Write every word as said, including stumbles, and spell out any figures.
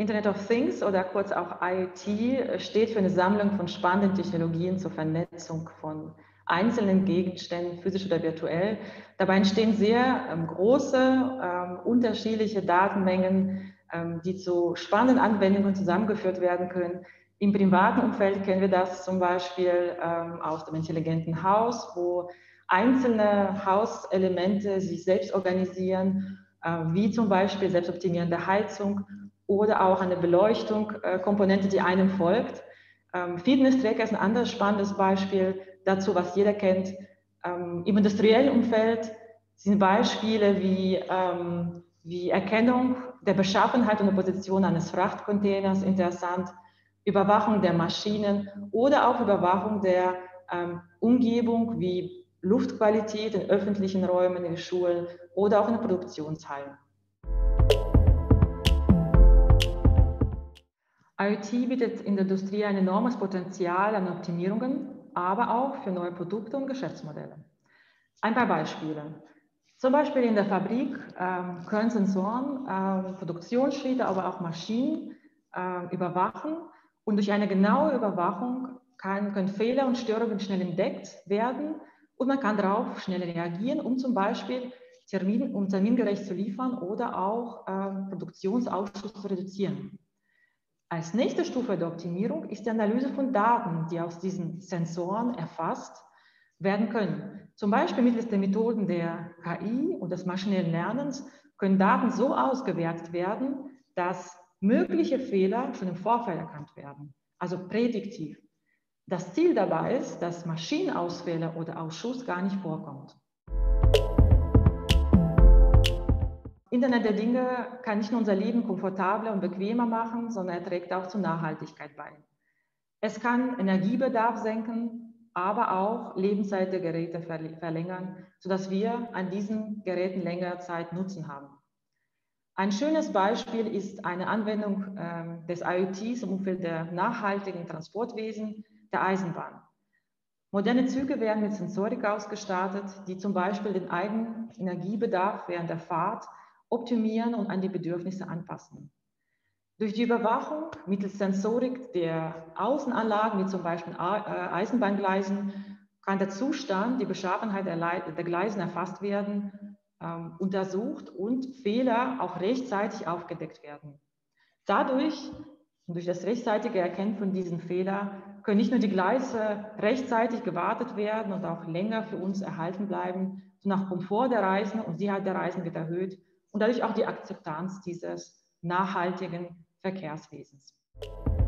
Internet of Things oder kurz auch I O T steht für eine Sammlung von spannenden Technologien zur Vernetzung von einzelnen Gegenständen, physisch oder virtuell. Dabei entstehen sehr ähm, große, ähm, unterschiedliche Datenmengen, ähm, die zu spannenden Anwendungen zusammengeführt werden können. Im privaten Umfeld kennen wir das zum Beispiel ähm, aus dem intelligenten Haus, wo einzelne Hauselemente sich selbst organisieren, äh, wie zum Beispiel selbstoptimierende Heizung oder auch eine Beleuchtung, äh, Komponente, die einem folgt. Ähm, Fitness-Tracker ist ein anderes spannendes Beispiel dazu, was jeder kennt. Ähm, Im industriellen Umfeld sind Beispiele wie, ähm, wie Erkennung der Beschaffenheit und der Position eines Frachtcontainers interessant, Überwachung der Maschinen oder auch Überwachung der ähm, Umgebung wie Luftqualität in öffentlichen Räumen, in Schulen oder auch in Produktionshallen. I O T bietet in der Industrie ein enormes Potenzial an Optimierungen, aber auch für neue Produkte und Geschäftsmodelle. Ein paar Beispiele. Zum Beispiel in der Fabrik ähm, können Sensoren ähm, Produktionsschritte, aber auch Maschinen äh, überwachen und durch eine genaue Überwachung kann, können Fehler und Störungen schnell entdeckt werden und man kann darauf schnell reagieren, um zum Beispiel Termin, um termingerecht zu liefern oder auch äh, Produktionsausschuss zu reduzieren. Als nächste Stufe der Optimierung ist die Analyse von Daten, die aus diesen Sensoren erfasst werden können. Zum Beispiel mittels der Methoden der K I und des maschinellen Lernens können Daten so ausgewertet werden, dass mögliche Fehler schon im Vorfeld erkannt werden, also prädiktiv. Das Ziel dabei ist, dass Maschinenausfälle oder Ausschuss gar nicht vorkommt. Internet der Dinge kann nicht nur unser Leben komfortabler und bequemer machen, sondern er trägt auch zur Nachhaltigkeit bei. Es kann Energiebedarf senken, aber auch Lebenszeit der Geräte verlängern, sodass wir an diesen Geräten längere Zeit Nutzen haben. Ein schönes Beispiel ist eine Anwendung äh, des I O Ts im Umfeld der nachhaltigen Transportwesen, der Eisenbahn. Moderne Züge werden mit Sensorik ausgestattet, die zum Beispiel den eigenen Energiebedarf während der Fahrt optimieren und an die Bedürfnisse anpassen. Durch die Überwachung mittels Sensorik der Außenanlagen, wie zum Beispiel Eisenbahngleisen, kann der Zustand, die Beschaffenheit der Gleisen erfasst werden, ähm, untersucht und Fehler auch rechtzeitig aufgedeckt werden. Dadurch und durch das rechtzeitige Erkennen von diesen Fehlern können nicht nur die Gleise rechtzeitig gewartet werden und auch länger für uns erhalten bleiben, sondern auch Komfort der Reisenden und Sicherheit der Reisenden wird erhöht und dadurch auch die Akzeptanz dieses nachhaltigen Verkehrswesens.